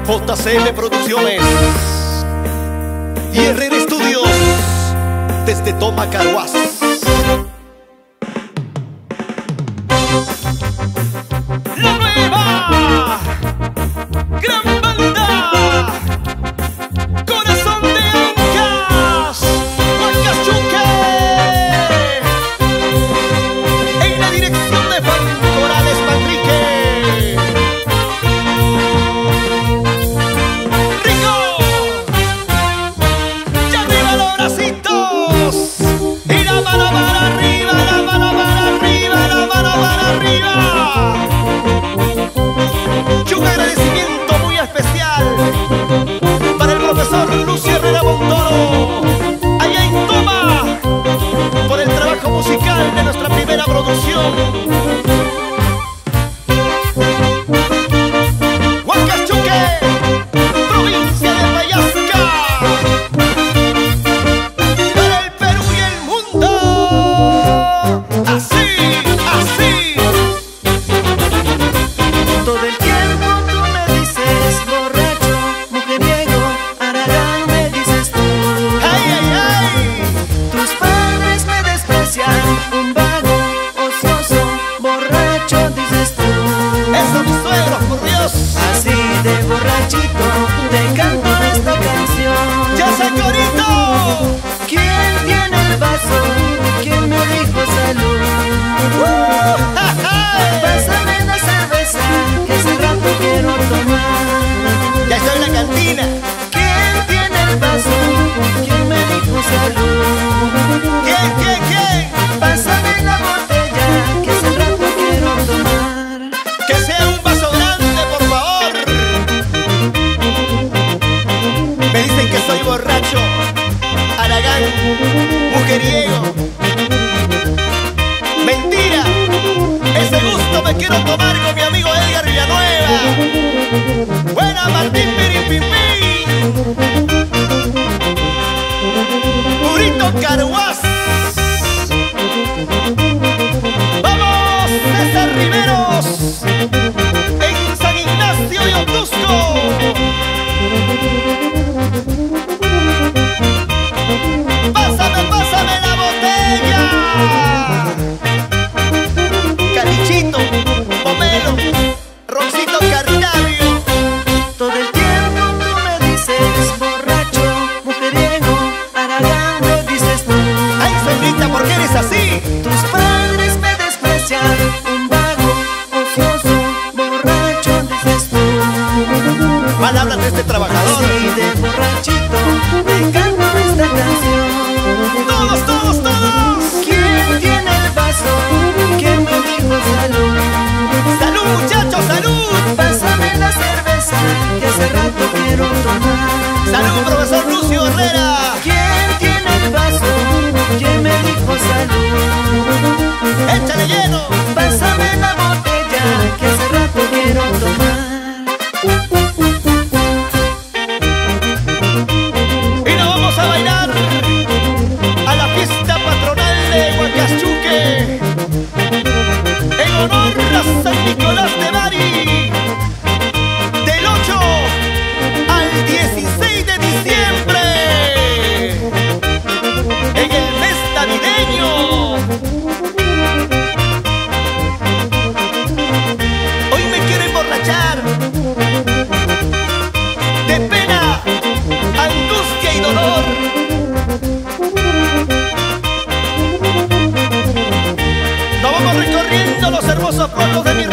JCM Producciones y Herrera Estudios desde Toma Caruas. La nueva gran banda, Corazón de Ancas, Huacachuque, en la dirección de Franco Morales Manrique. Un agradecimiento muy especial para el profesor Lucio Herrera Montoro, allá en Toma, por el trabajo musical de nuestra primera producción. Huacachuque, provincia de Payasca, para el Perú y el mundo. Así, así. Todo el tiempo tú me dices borracho, mujeriego, Aragán me dices tú. ¡Ay, ay, ay! Tus padres me desprecian, un vago, ocioso, borracho dices tú. ¡Eso, mis suegros, por Dios! Así de borrachito te canto esta canción. ¡Ya sacorito! ¿Quién tiene el vaso? ¿Quién me dijo salud? ¡Ja, ja! Pásame la cerveza, que hace rato quiero tomar. ¡Ya estoy en la cantina! ¿Quién tiene el vaso? ¿Quién me dijo salud? ¿Quién? Pásame la botella, que hace rato quiero tomar. ¡Que sea un vaso grande, por favor! Me dicen que soy borracho, Aragán, mujeriego. ¡Mentira! Ese gusto me quiero tomar con mi amigo Edgar Villanueva. ¡Buena, Martín Piripimpín! ¡Purito Caruas! ¡Vamos, César Riveros! En San Ignacio y Otusco. ¡Pásame la botella! Calichito, Pomelo, Roncito Carnavio. Todo el tiempo tú me dices borracho, mujeriego, Aragán me dices tú. ¡Ay, suegrita, ¿por qué eres así? Tus padres me desprecian, un vago, ocioso, borracho dices tú. Palabras de este trabajador. Así de borrachito te canto esta canción. ¡Todos, todos, todos! ¿Quién tiene el vaso? ¿Quién me dijo salud? ¡Salud, muchachos, salud! Pásame la cerveza, que hace rato quiero tomar. ¡Salud, profesor Lucio Herrera! ¿Quién tiene el vaso? ¿Quién me dijo salud? ¡Échale lleno! Pásame la botella, que hace rato quiero tomar. Y nos vamos a bailar a la fiesta patronal de Huacachuque, en honor a San Nicolás de Bari, del 8 al 16 de diciembre, en el mes navideño. Hoy me quiero emborrachar de pena, angustia y dolor. Nos vamos recorriendo los hermosos pueblos de mi